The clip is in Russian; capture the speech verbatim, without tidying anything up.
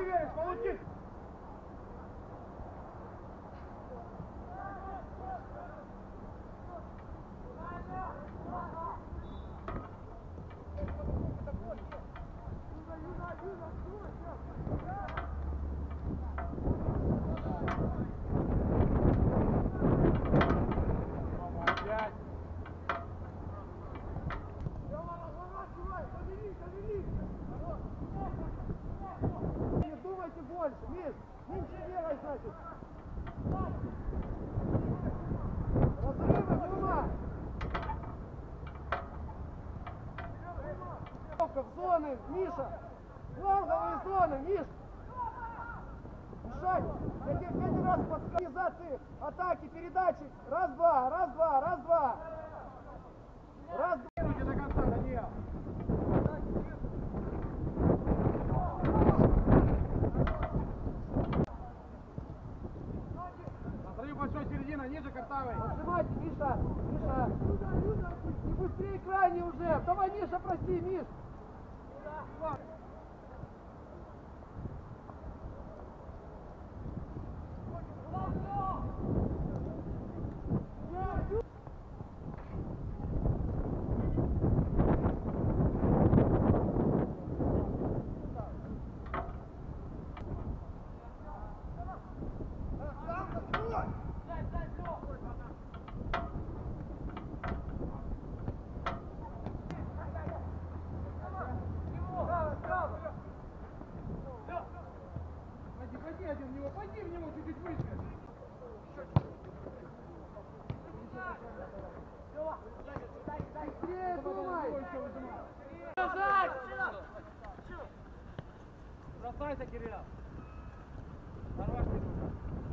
веришь, получи! Больше, Миш, меньше делай, значит. Разрывы, Дима. В зоны, Миша. Фланговые зоны, Миш. Мешать. Пять, пять раз под организации атаки, передачи. Раз-два, раз-два, раз-два. Раз-два. До конца, Даниил. Большой середина, ниже Картавой. Нажимайте, Миша, Миша. И быстрее крайне уже. Давай, Миша, прости, Миш. Пойди в него, пойди в него чуть-чуть выше. Быстрее думай! Бросайся, Кирилл! Хорош, Кирилл!